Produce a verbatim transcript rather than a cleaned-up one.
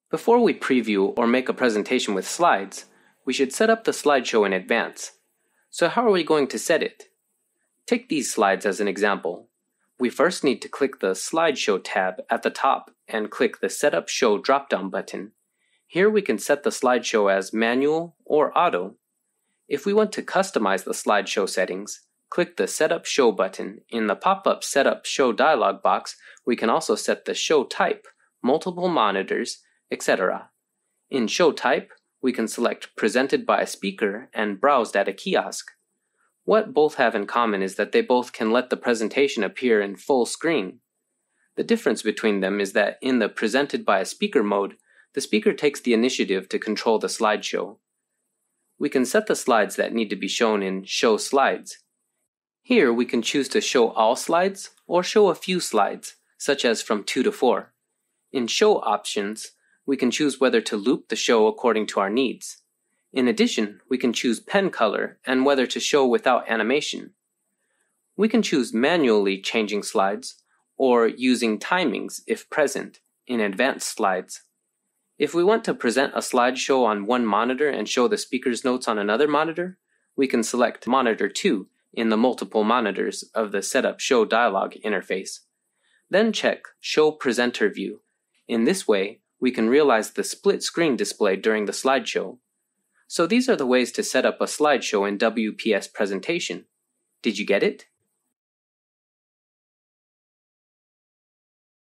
Before we preview or make a presentation with slides, we should set up the slideshow in advance. So how are we going to set it? Take these slides as an example. We first need to click the Slideshow tab at the top and click the Setup Show drop-down button. Here we can set the slideshow as manual or auto. If we want to customize the slideshow settings, click the Setup Show button. In the pop-up Setup Show dialog box, we can also set the show type, multiple monitors, et cetera. In Show Type, we can select Presented by a Speaker and Browsed at a Kiosk. What both have in common is that they both can let the presentation appear in full screen. The difference between them is that in the Presented by a Speaker mode, the speaker takes the initiative to control the slideshow. We can set the slides that need to be shown in Show Slides. Here we can choose to show all slides or show a few slides, such as from two to four. In Show Options, we can choose whether to loop the show according to our needs. In addition, we can choose pen color and whether to show without animation. We can choose manually changing slides or using timings, if present, in advanced slides. If we want to present a slideshow on one monitor and show the speaker's notes on another monitor, we can select Monitor two in the multiple monitors of the Setup Show dialog interface. Then check Show Presenter View. In this way, we can realize the split screen display during the slideshow. So these are the ways to set up a slideshow in W P S Presentation. Did you get it?